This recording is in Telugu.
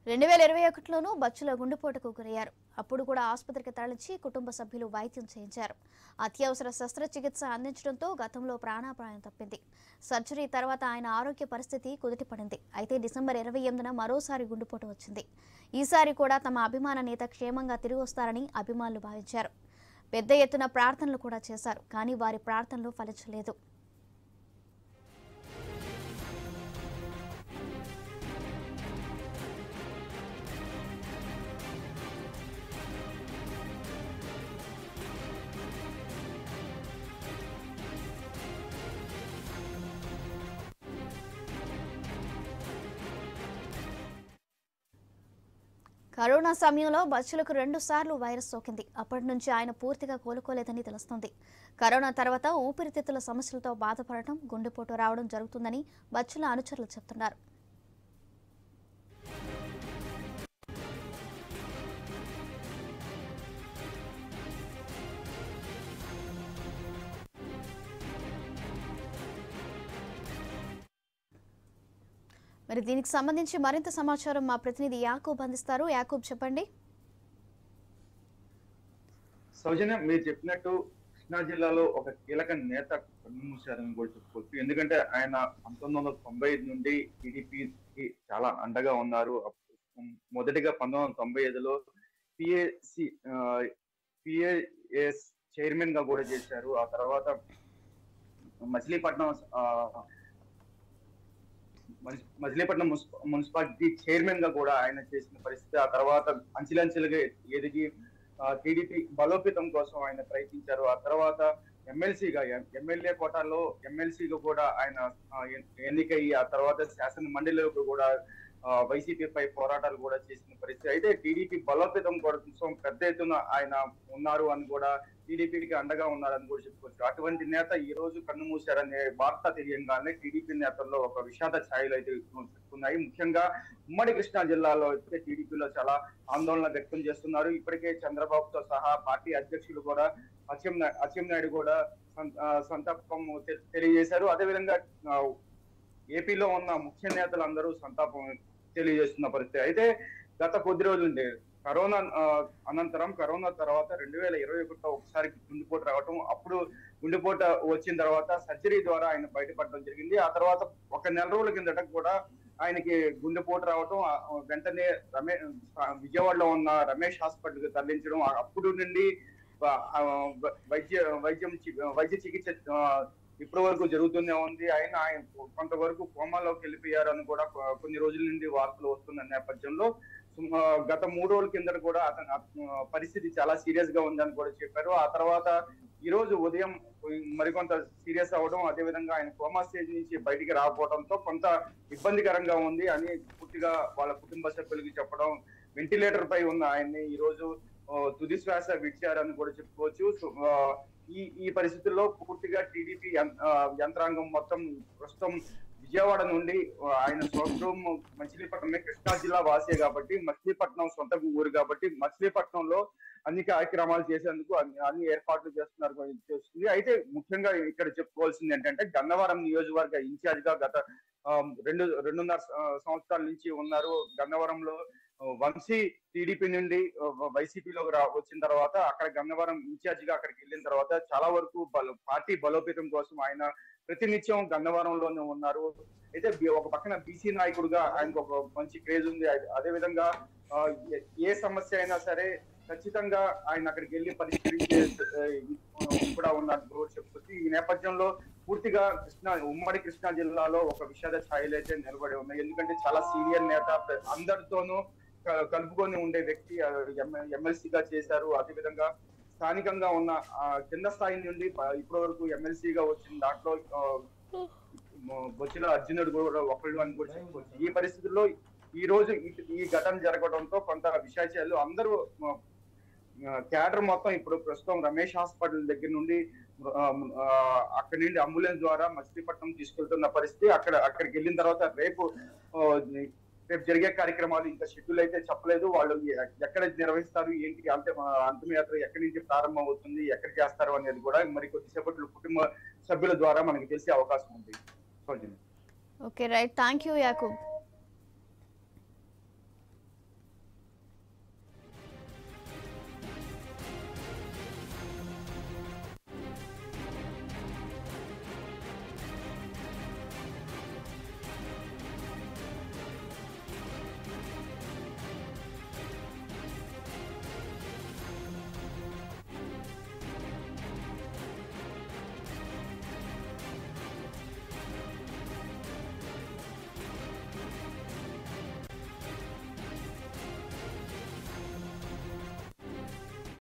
2021లోనూ బచ్చుల గుండెపోటుకు గురయ్యారు. అప్పుడు కూడా ఆసుపత్రికి తరలించి కుటుంబ సభ్యులు వైద్యం చేయించారు. అత్యవసర శస్త్రచికిత్స అందించడంతో గతంలో ప్రాణాపాయం తప్పింది. సర్జరీ తర్వాత ఆయన ఆరోగ్య పరిస్థితి కుదుటపడింది. అయితే డిసెంబర్ 28న మరోసారి గుండెపోటు వచ్చింది. ఈసారి కూడా తమ అభిమాన నేత క్షేమంగా తిరిగి వస్తారని అభిమానులు భావించారు. పెద్ద ఎత్తున ప్రార్థనలు కూడా చేశారు. కానీ వారి ప్రార్థనలు ఫలించలేదు. కరోనా సమయంలో బచ్చులకు 2 సార్లు వైరస్ సోకింది. అప్పటి నుంచి ఆయన పూర్తిగా కోలుకోలేదని తెలుస్తోంది. కరోనా తర్వాత ఊపిరితిత్తుల సమస్యలతో బాధపడటం, గుండెపోటు రావడం జరుగుతుందని బచ్చుల అనుచరులు చెబుతున్నారు. మరి దీనికి సంబంధించి మరింత సమాచారం మా ప్రతినిధి యాకూబ్ అందిస్తారు. యాకూబ్, చెప్పండి. సౌజన్య, మీరు చెప్పినట్టు కృష్ణా జిల్లాలో ఒక కీలక నేత కన్నుమూశారని కూడా చెప్పుకోవచ్చు. ఎందుకంటే ఆయన 1995 నుండి టీడీపీకి చాలా అండగా ఉన్నారు. మొదటిగా 1995లో పిఏఎస్ చైర్మన్ గా కూడా చేశారు. ఆ తర్వాత మచిలీపట్నం మున్సిపాలిటీ చైర్మన్ గా కూడా ఆయన చేసిన పరిస్థితి. ఆ తర్వాత అంచెలంచెలుగా ఎదిగి టీడీపీ బలోపేతం కోసం ఆయన ప్రయత్నించారు. ఆ తర్వాత ఎమ్మెల్యే కోటాలో ఎమ్మెల్సీగా కూడా ఆయన ఎన్నికయ్యి ఆ తర్వాత శాసన మండలిలో కూడా వైసీపీపై పోరాటాలు కూడా చేసిన పరిస్థితి. అయితే టీడీపీ బలోపేతం కోసం పెద్ద ఎత్తున ఆయన ఉన్నారు అని కూడా, టీడీపీకి అండగా ఉన్నారని కూడా చెప్పుకోవచ్చు. అటువంటి నేత ఈ రోజు కన్నుమూశారనే వార్త తెలియంగానే టీడీపీ నేతల్లో ఒక విషాద ఛాయలు అయితే ఉన్నాయి. ముఖ్యంగా ఉమ్మడి కృష్ణా జిల్లాలో అయితే టీడీపీలో చాలా ఆందోళన వ్యక్తం చేస్తున్నారు. ఇప్పటికే చంద్రబాబుతో సహా పార్టీ అధ్యక్షులు కూడా అచ్చెన్నాయుడు కూడా సంతాపం తెలియజేశారు. అదేవిధంగా ఏపీలో ఉన్న ముఖ్య నేతలందరూ సంతాపం తెలియజేస్తున్న పరిస్థితి. అయితే గత కొద్ది రోజులుండే కరోనా తర్వాత 2021లో ఒకసారి గుండెపోటు రావటం, అప్పుడు గుండెపోటు వచ్చిన తర్వాత సర్జరీ ద్వారా ఆయన బయటపడడం జరిగింది. ఆ తర్వాత ఒక నెల రోజుల కిందట కూడా ఆయనకి గుండెపోటు రావటం, వెంటనే విజయవాడలో ఉన్న రమేష్ హాస్పిటల్కి తరలించడం, అప్పుడు నుండి వైద్య చికిత్స ఇప్పటి వరకు జరుగుతూనే ఉంది. ఆయన కొంతవరకు కోమాలోకి వెళ్ళిపోయారు అని కూడా కొన్ని రోజుల నుండి వార్తలు వస్తున్న నేపథ్యంలో గత 3 రోజుల కింద కూడా అతని పరిస్థితి చాలా సీరియస్ గా ఉందని కూడా చెప్పారు. ఆ తర్వాత ఈ రోజు ఉదయం మరికొంత సీరియస్ అవ్వడం, అదేవిధంగా ఆయన కోమా స్టేజ్ నుంచి బయటికి రాకపోవడంతో కొంత ఇబ్బందికరంగా ఉంది అని పూర్తిగా వాళ్ళ కుటుంబ సభ్యులకి చెప్పడం, వెంటిలేటర్ పై ఉన్న ఆయన్ని ఈ రోజు తుది శ్వాస విడిచారని కూడా చెప్పుకోవచ్చు. ఈ పరిస్థితుల్లో పూర్తిగా టీడీపీ యంత్రాంగం మొత్తం ప్రస్తుతం విజయవాడ నుండి, ఆయన స్వగృహం మచిలీపట్నం, కృష్ణా జిల్లా వాసే కాబట్టి మచిలీపట్నం సొంత ఊరు కాబట్టి మచిలీపట్నంలో అన్ని కార్యక్రమాలు చేసేందుకు అన్ని ఏర్పాట్లు చేస్తుంది. అయితే ముఖ్యంగా ఇక్కడ చెప్పుకోవాల్సింది ఏంటంటే, గన్నవరం నియోజకవర్గ ఇన్ఛార్జ్ గా గత 2.5 సంవత్సరాల నుంచి ఉన్నారు. గన్నవరంలో వంశీ టీడీపీ నుండి వైసీపీలో వచ్చిన తర్వాత అక్కడ గన్నవరం ఇన్ఛార్జ్ గా అక్కడికి వెళ్ళిన తర్వాత చాలా వరకు పార్టీ బలోపేతం కోసం ఆయన ప్రతినిత్యం గన్నవరంలోనే ఉన్నారు. అయితే ఒక పక్కన బీసీ నాయకుడుగా ఆయనకు ఒక మంచి క్రేజ్ ఉంది. అదేవిధంగా ఏ సమస్య అయినా సరే ఖచ్చితంగా ఆయన అక్కడికి వెళ్ళి పరిష్కరించే కూడా ఉన్నట్టు చెప్పుకొచ్చి, ఈ నేపథ్యంలో పూర్తిగా ఉమ్మడి కృష్ణా జిల్లాలో ఒక విషాద ఛాయలు అయితే నిలబడి ఉన్నాయి. ఎందుకంటే చాలా సీనియర్ నేత, అందరితోనూ కలుపుకొని ఉండే వ్యక్తి, ఎమ్మెల్సీగా చేశారు. అదేవిధంగా స్థానికంగా ఉన్న కింద స్థాయి నుండి ఇప్పటి వరకు ఎమ్మెల్సీగా వచ్చిన దాంట్లో బొచ్చుల అర్జునుడు కూడా ఒకళ్ళు అని కూడా చెప్పుకోవచ్చు. ఈ పరిస్థితుల్లో ఈ రోజు ఈ ఘటన జరగడంతో కొంత విషయాలు అందరూ క్యాడర్ మొత్తం ఇప్పుడు ప్రస్తుతం రమేష్ హాస్పిటల్ దగ్గర నుండి అక్కడి నుండి అంబులెన్స్ ద్వారా మచిలీపట్నం తీసుకెళ్తున్న పరిస్థితి. అక్కడికి వెళ్ళిన తర్వాత రేపు జరిగే కార్యక్రమాలు ఇంకా షెడ్యూల్ అయితే చెప్పలేదు. వాళ్ళు ఎక్కడ నిర్వహిస్తారు, ఏంటి, అంతిమయాత్ర ఎక్కడి నుంచి ప్రారంభం అవుతుంది, ఎక్కడ చేస్తారు అనేది కూడా మరి కొద్దిసేపట్లో కుటుంబ సభ్యుల ద్వారా మనకి తెలిసే అవకాశం ఉంది. Okay, right. Thank you Yakub.